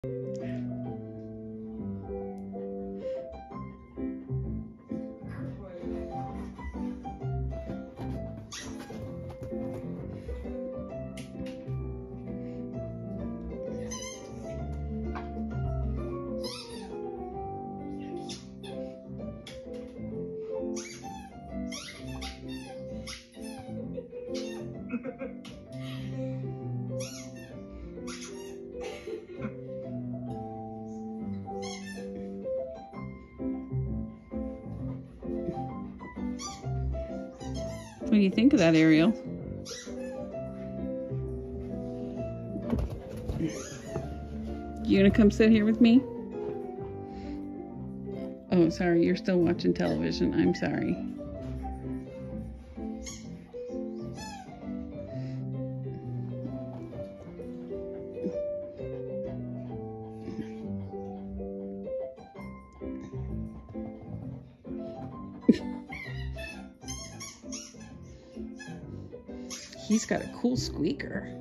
What do you think of that, Ariel? You gonna come sit here with me? Oh, sorry, you're still watching television. I'm sorry. He's got a cool squeaker.